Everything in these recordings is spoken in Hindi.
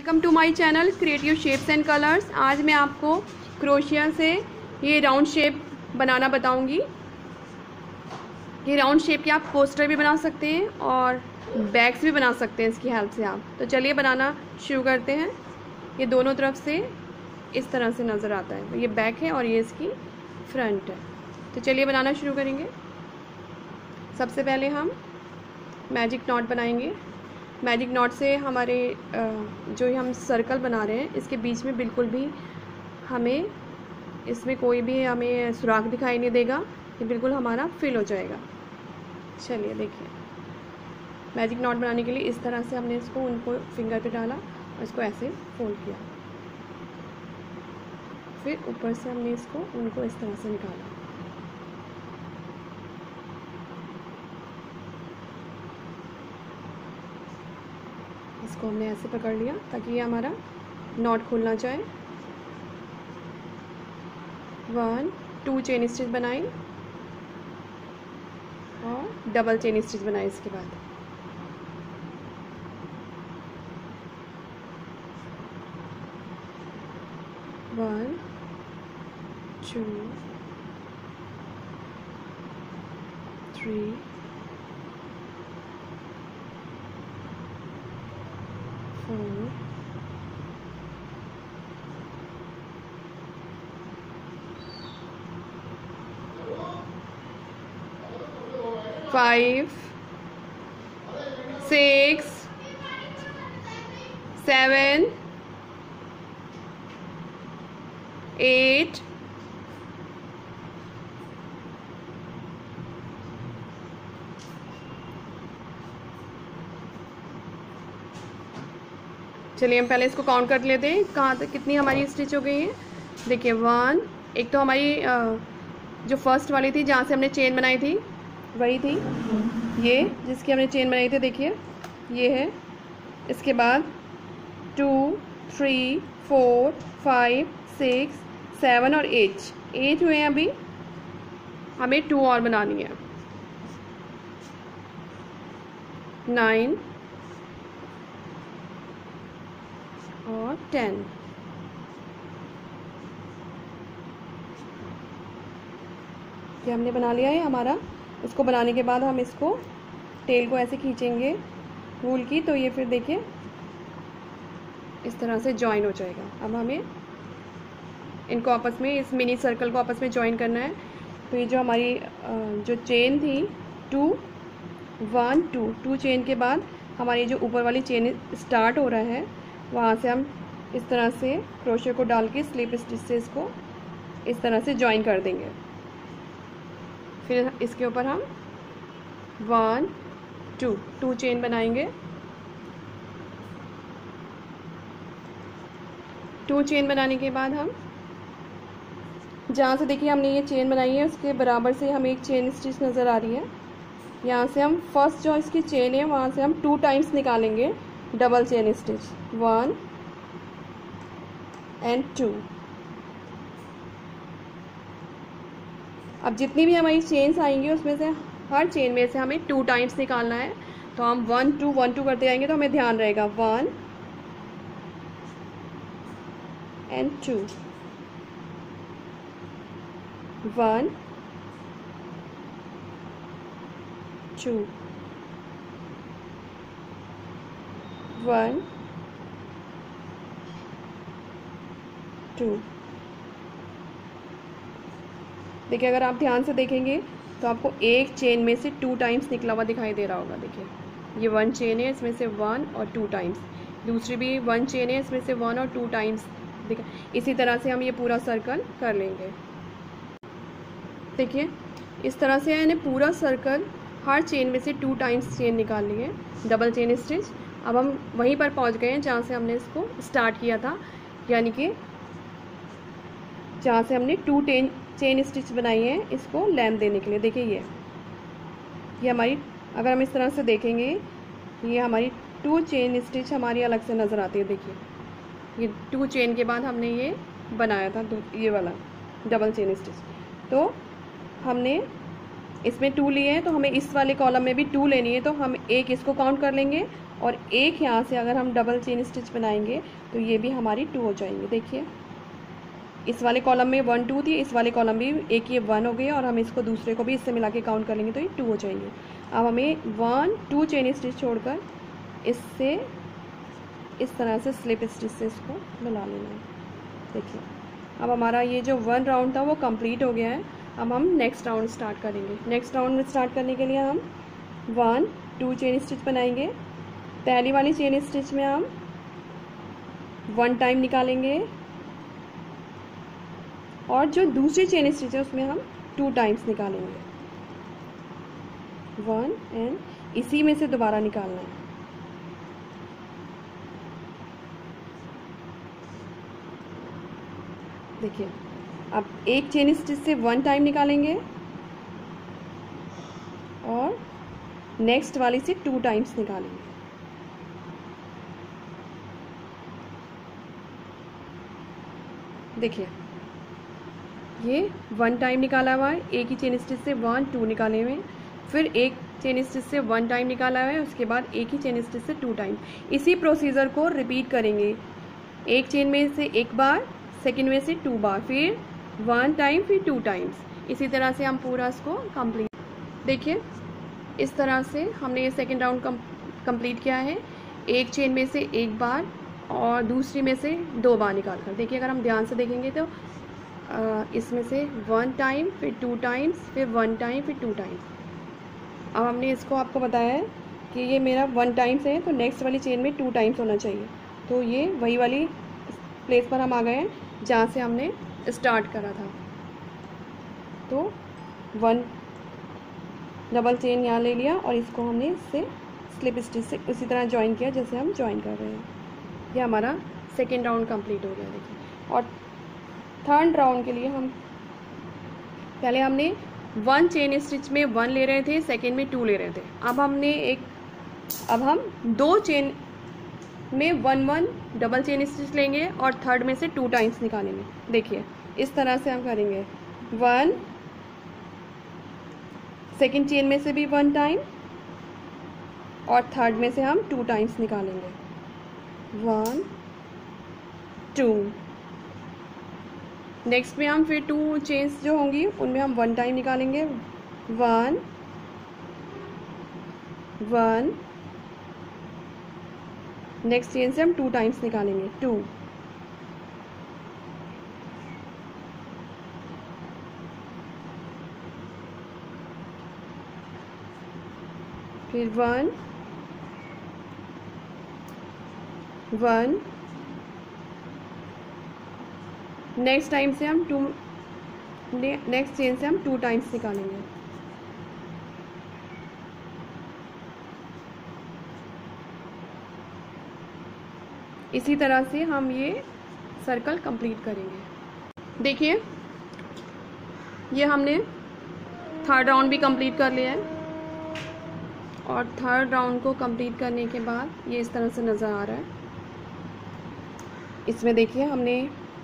Welcome to my channel creative shapes and colours. आज मैं आपको क्रोशिया से ये राउंड शेप बनाना बताऊंगी। ये राउंड शेप के आप पोस्टर भी बना सकते हैं और बैग्स भी बना सकते हैं इसकी हेल्प से आप। तो चलिए बनाना शुरू करते हैं। ये दोनों तरफ से इस तरह से नज़र आता है। ये बैक है और ये इसकी फ्रंट है। तो चलिए बनाना शुरू करेंगे। सबसे पहले हम मैजिक नॉट बनाएंगे। मैजिक नॉट से हमारे जो हम सर्कल बना रहे हैं इसके बीच में बिल्कुल भी हमें इसमें कोई भी हमें सुराख दिखाई नहीं देगा। ये बिल्कुल हमारा फिल हो जाएगा। चलिए देखिए, मैजिक नॉट बनाने के लिए इस तरह से हमने इसको उनको फिंगर पे डाला और इसको ऐसे फोल्ड किया। फिर ऊपर से हमने इसको उनको इस तरह से निकाला। इसको हमने ऐसे पकड़ लिया ताकि ये हमारा नॉट खुल ना जाए। 1 2 चेन स्टिच बनाई और डबल चेन स्टिच बनाई। इसके बाद 1 2 3 4 5 6 7 8 चलिए हम पहले इसको काउंट कर लेते हैं कहाँ तक कितनी हमारी स्टिच हो गई है। देखिए 1, एक तो हमारी जो फर्स्ट वाली थी जहाँ से हमने चेन बनाई थी वही थी, ये जिसकी हमने चेन बनाई थी, देखिए ये है। इसके बाद 2 3 4 5 6 7 और 8 हुए हैं। अभी हमें 2 और बनानी है। 9 और 10। ये हमने बना लिया है हमारा। इसको बनाने के बाद हम इसको टेल को ऐसे खींचेंगे वूल की, तो ये फिर देखिए इस तरह से जॉइन हो जाएगा। अब हमें इनको आपस में, इस मिनी सर्कल को आपस में जॉइन करना है। तो ये जो हमारी जो चेन थी 2 1 2 चेन के बाद हमारी जो ऊपर वाली चेन स्टार्ट हो रहा है वहाँ से हम इस तरह से क्रोशे को डाल के स्लिप स्टिच से इसको इस तरह से जॉइन कर देंगे। फिर इसके ऊपर हम 1 2 चेन बनाएंगे। 2 चेन बनाने के बाद हम जहाँ से देखिए हमने ये चेन बनाई है उसके बराबर से हमें एक चेन स्टिच नज़र आ रही है। यहाँ से हम फर्स्ट जो इसकी चेन है वहाँ से हम 2 टाइम्स निकालेंगे डबल चेन स्टिच, 1 and 2। अब जितनी भी हमारी चेन्स आएंगी उसमें से हर चेन में से हमें 2 टाइम्स निकालना है। तो हम 1 2 करते जाएंगे तो हमें ध्यान रहेगा 1 and 2 1 2 1 2। देखिए अगर आप ध्यान से देखेंगे तो आपको एक चेन में से 2 टाइम्स निकला हुआ दिखाई दे रहा होगा। देखिए ये 1 चेन है, इसमें से 1 और 2 टाइम्स, दूसरी भी 1 चेन है, इसमें से 1 और 2 टाइम्स दिखा। इसी तरह से हम ये पूरा सर्कल कर लेंगे। देखिए इस तरह से मैंने पूरा सर्कल हर चेन में से 2 टाइम्स चेन निकाल ली है, डबल चेन स्टिच। अब हम वहीं पर पहुंच गए हैं जहाँ से हमने इसको स्टार्ट किया था, यानी कि जहाँ से हमने 2 चेन स्टिच बनाई है इसको लेंथ देने के लिए। देखिए ये हमारी, अगर हम इस तरह से देखेंगे ये हमारी 2 चेन स्टिच हमारी अलग से नज़र आती है। देखिए ये 2 चेन के बाद हमने ये बनाया था ये वाला डबल चेन स्टिच। तो हमने इसमें 2 लिए हैं तो हमें इस वाले कॉलम में भी 2 लेनी है, तो हम एक इसको काउंट कर लेंगे और एक यहाँ से अगर हम डबल चेन स्टिच बनाएंगे तो ये भी हमारी 2 हो जाएंगे। देखिए इस वाले कॉलम में 1 2 थी, इस वाले कॉलम में एक ये 1 हो गई और हम इसको दूसरे को भी इससे मिला के काउंट कर लेंगे तो ये 2 हो जाएंगे। अब हमें 1 2 चेन स्टिच छोड़कर इससे इस तरह से स्लिप स्टिच से इसको मिला लेना है। देखिए अब हमारा ये जो 1 राउंड था वो कंप्लीट हो गया है। अब हम नेक्स्ट राउंड स्टार्ट करेंगे। नेक्स्ट राउंड में स्टार्ट करने के लिए हम 1 2 चेन स्टिच बनाएंगे। पहली वाली चेन स्टिच में हम 1 टाइम निकालेंगे और जो दूसरी चेन स्टिच है उसमें हम 2 टाइम्स निकालेंगे, 1 एंड इसी में से दोबारा निकालना है। देखिए अब एक चेन स्टिच से 1 टाइम निकालेंगे और नेक्स्ट वाली से 2 टाइम्स निकालेंगे। देखिए ये 1 टाइम निकाला हुआ है, एक ही चेन स्टिच से 1 2 निकाले हुए, फिर एक चेन स्टिच से 1 टाइम निकाला हुआ है, उसके बाद एक ही चेन स्टिच से 2 टाइम। इसी प्रोसीजर को रिपीट करेंगे, एक चेन में से एक बार, सेकंड में से 2 बार, फिर 1 टाइम, फिर 2 टाइम्स। इसी तरह से हम पूरा इसको कंप्लीट। देखिए इस तरह से हमने ये सेकंड राउंड कंप्लीट किया है, एक चेन में से एक बार और दूसरी में से 2 बार निकाल कर। देखिए अगर हम ध्यान से देखेंगे तो इसमें से 1 टाइम, फिर 2 टाइम्स, फिर 1 टाइम, फिर 2 टाइम्स। अब हमने इसको आपको बताया है कि ये मेरा 1 टाइम्स है तो नेक्स्ट वाली चेन में 2 टाइम्स होना चाहिए। तो ये वही वाली प्लेस पर हम आ गए हैं जहाँ से हमने स्टार्ट करा था। तो 1 डबल चेन यहाँ ले लिया और इसको हमने इससे स्लिप स्टिच से उसी तरह ज्वाइन किया जैसे हम ज्वाइन कर रहे हैं। ये हमारा सेकेंड राउंड कंप्लीट हो गया। देखिए और थर्ड राउंड के लिए हम पहले हमने 1 चेन स्टिच में 1 ले रहे थे, सेकेंड में 2 ले रहे थे। अब हम 2 चेन में 1 1 डबल चेन स्टिच लेंगे और थर्ड में से 2 टाइम्स निकालेंगे। देखिए इस तरह से हम करेंगे, 1 सेकेंड चेन में से भी 1 टाइम और थर्ड में से हम 2 टाइम्स निकालेंगे, 1 2। नेक्स्ट में हम फिर 2 चेन्स जो होंगी उनमें हम 1 टाइम निकालेंगे, 1 1। नेक्स्ट चेन से हम 2 टाइम्स निकालेंगे, 2। फिर 1 1। नेक्स्ट टाइम से हम 2, नेक्स्ट चेन से हम 2 टाइम्स निकालेंगे। इसी तरह से हम ये सर्कल कंप्लीट करेंगे। देखिए ये हमने थर्ड राउंड भी कंप्लीट कर लिया है और थर्ड राउंड को कंप्लीट करने के बाद ये इस तरह से नज़र आ रहा है। इसमें देखिए हमने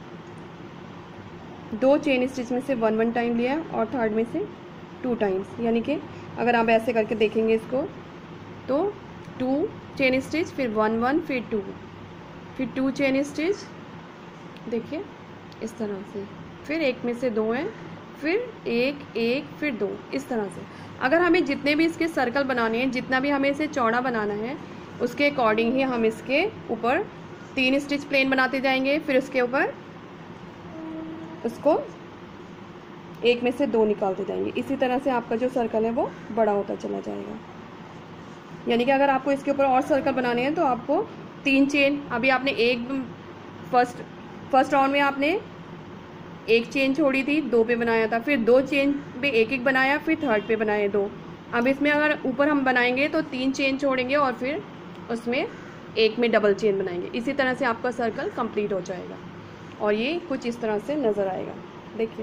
2 चेन स्टिच में से 1 1 टाइम लिया है और थर्ड में से 2 टाइम्स, यानी कि अगर आप ऐसे करके देखेंगे इसको तो 2 चेन स्टिच, फिर 1 1, फिर 2, फिर 2 चेन स्टिच। देखिए इस तरह से, फिर एक में से 2 हैं, फिर 1 1, फिर 2, इस तरह से। अगर हमें जितने भी इसके सर्कल बनाने हैं, जितना भी हमें इसे चौड़ा बनाना है, उसके अकॉर्डिंग ही हम इसके ऊपर 3 स्टिच प्लेन बनाते जाएंगे, फिर उसके ऊपर उसको एक में से 2 निकालते जाएंगे। इसी तरह से आपका जो सर्कल है वो बड़ा होता चला जाएगा। यानी कि अगर आपको इसके ऊपर और सर्कल बनाने हैं तो आपको 3 चेन, अभी आपने फर्स्ट राउंड में आपने 1 चेन छोड़ी थी, 2 पे बनाया था, फिर 2 चेन पे 1 1 बनाया, फिर थर्ड पे बनाए 2। अब इसमें अगर ऊपर हम बनाएंगे तो 3 चेन छोड़ेंगे और फिर उसमें 1 में डबल चेन बनाएंगे। इसी तरह से आपका सर्कल कंप्लीट हो जाएगा और ये कुछ इस तरह से नज़र आएगा। देखिए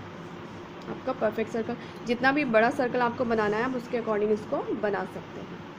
आपका परफेक्ट सर्कल। जितना भी बड़ा सर्कल आपको बनाना है आप उसके अकॉर्डिंग इसको बना सकते हैं।